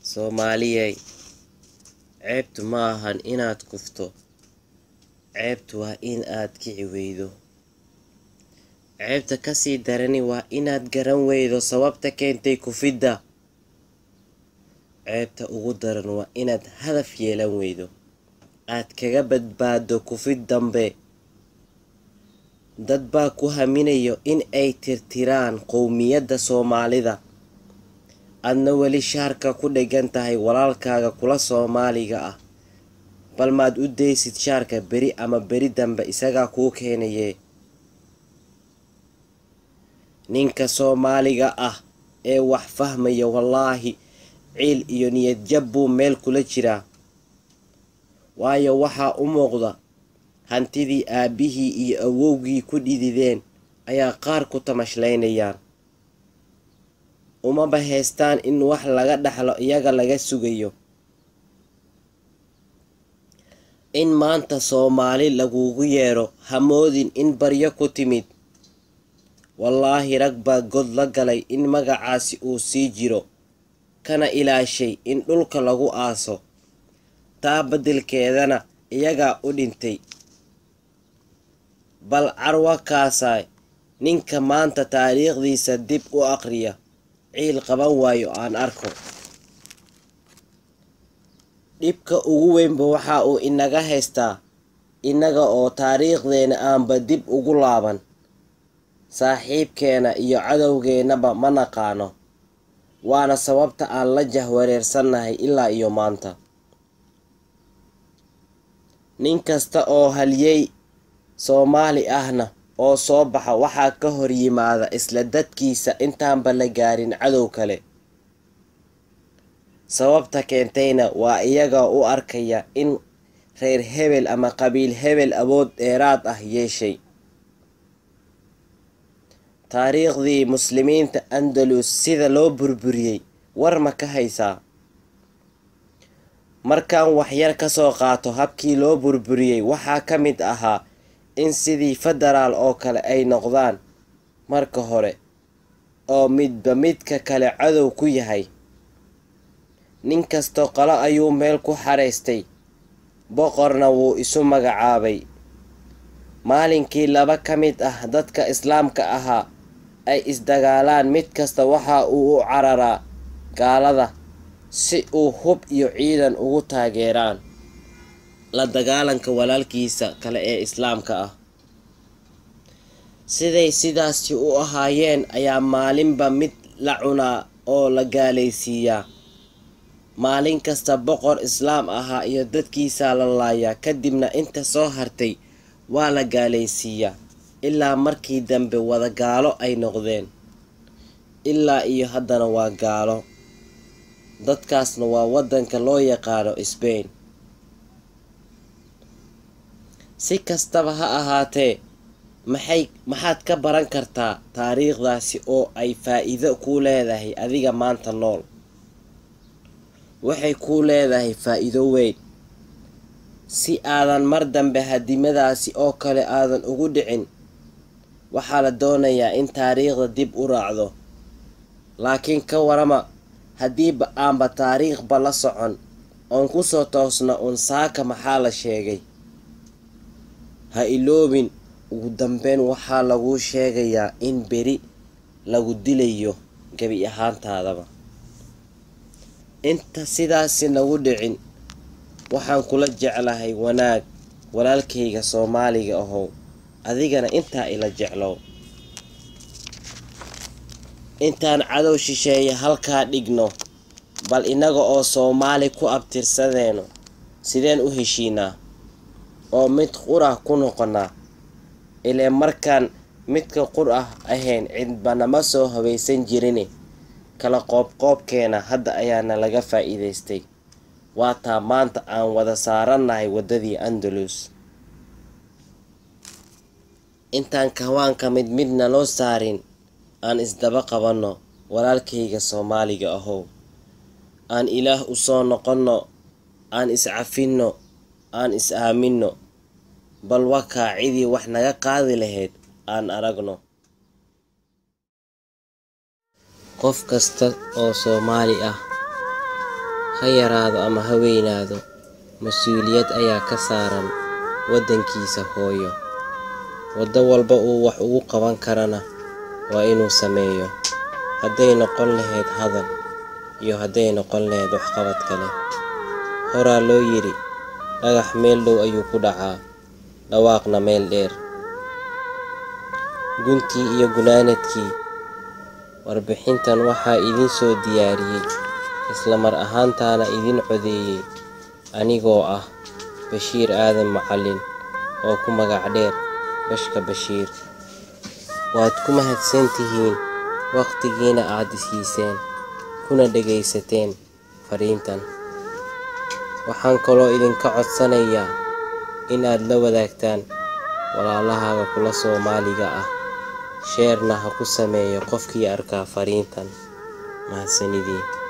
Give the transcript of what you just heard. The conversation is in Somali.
Soomaaliyey ceebtu ma ahan inaad kufto, ceebtu waa in aad kici weydo. Ceebta ka sii darani waa inaad garan weydo sababta keentay kufidda. Ceebta ugu daran waa inaad hadaf yeelan weydo, aad kaga badbaado kufid dambe. Dad baa ku haminayo in ay tirtiraan qowmiyadda Soomaalida, adna weli shaarka ku dhegan tahay walaalkaaga kula Soomaaliga ah. Bal maad u deysid shaarka beri ama beri dambe isagaa kuu keenaye. Ninka Soomaaliga ah ee wax fahmaya wallaahi ciil iyo niyad jab buu meel kula jiraa. Waayo waxaa u muuqda hantidii aabihii iyo awowgii ku dhidideen ayaa qaar ku tamashlaynayaan. Uma bahaystaan in wax laga dhaxlo iyaga laga sugayo. In maanta Soomaali lagugu yeero hamoodin in baryo ku timid. Wallaahi rag baa god la galay in magacaasi uu sii jiro, kana ilaashay in dhulka lagu aaso. Taa beddelkeedana iyagaa u dhintay. Bal carwa kaasay ninka maanta taariikhdiisa dib u aqriya, ciil qaban waayo aan arko. Dhibka ugu weynba waxa uu inaga haystaa inaga oo taariikhdeena aanba dib ugu laaban. Saaxiibkeena iyo cadowgeenaba ma naqaano, waana sababta aan la jahwareersannahay ilaa iyo maanta. Nin kasta oo halyey Soomaali ahna oo soo baxa waxaa ka hor yimaada isla dadkiisa intaanba la gaarin cadow kale. Sababta keentayna waa iyaga u arkaya in reer hebel ama qabiil hebel awood dheeraad ah yeeshay. Taariikhdii muslimiinta Andalus sida loo burburiyey war ma ka haysaa? Markaan waxyar ka soo qaato habkii loo burburiyey waxaa ka mid ahaa in sidii federaal oo kale ay noqdaan marka hore, oo midba midka kale cadow ku yahay. Nin kasto qolo ayuu meel ku xareystay, boqorna wuu isu magacaabay. Maalinkii laba ka mid ah dadka Islaamka ahaa ay isdagaalaan, mid kasta waxa uu u cararaa gaalada si uu hub iyo ciidan ugu taageeraan la dagaalanka walaalkiisa kale ee Islaamka ah. Siday sidaasi u ahaayeen ayaa maalinba mid la cunaa oo la gaalaysiiyaa. Maalin kasta boqor Islaam ahaa iyo dadkiisa la laayaa, kadibna inta soo hartay waa la gaalaysiiyaa ilaa markii dambe wada gaalo ay noqdeen. Ilaa iyo haddana waa gaalo. Dadkaasna waa waddanka loo yaqaano Spain. Si kastaba ha ahaatee, maxaad ka baran kartaa taariikhdaasi oo ay faa'iido ku leedahay adiga maanta nool? Waxay ku leedahay faa'iido weyn. Si aadan mar dambe hadimadaasi oo kale aadan ugu dhicin, waxaa la doonayaa in taariikhda dib u raacdo. Laakiin ka warama haddiiba aanba taariikhba la socon, oon ku soo toosna saaka maxaa la sheegay. Ha iloobin, ugu dambeyn waxaa laguu sheegayaa in beri lagu dilayo gebi ahaantaadaba. Inta sidaasi nagu dhicin, waxaan kula jeclahay wanaag walaalkayga Soomaaliga ahow, adigana intaa ila jeclow. Intaan cadow shisheeye halkaa dhigno, bal inaga oo Soomaali ku abtirsadeeno sideen u heshiinaa oo mid qura ku noqonaa. Ilee markaan midka qur ah ahayn cidba nama soo habaysan jirine, kala qoobkeena hadda ayaana laga faa'iidaystay. Waa taa maanta aan wada saarannahay waddadii Andalus. Intaan kawaanka midna loo saarin, aan isdaba qabanno walaalkayga Soomaaliga ahow. Aan Ilaah u soo noqonno, aan iscafinno, aan is aaminno. Bal wakaa cidii wax naga qaadi lahayd aan aragno. Qof kasta oo Soomaali ah ha yaraado ama ha weynaado, mas-uuliyad ayaa ka saaran waddankiisa hooyo. Waddo walba uu wax ugu qaban karana waa inuu sameeyo, hadday noqon lahayd hadal iyo hadday noqon lahayd waxqabad kale. Horaa loo yidhi, dhagax meel dhow ayuu ku dhacaa, dhawaaqna meel dheer. Guntii iyo gunaanadkii warbixintan waxaa idin soo diyaariyey isla mar ahaantaana idin codeeyey anigoo ah Bashiir Aadan Macallin oo ku magac dheer Bashka Bashiir. Waad ku mahadsantihiin waqtigiina aad siiseen kuna dhagaysateen fariintan. Waxaan kaloo idinka codsanayaa in aad la wadaagtaan walaalahaaga kula Soomaaliga ah, sheerna ha ku sameeyo qofkii arkaa fariintan. Mahadsanidin.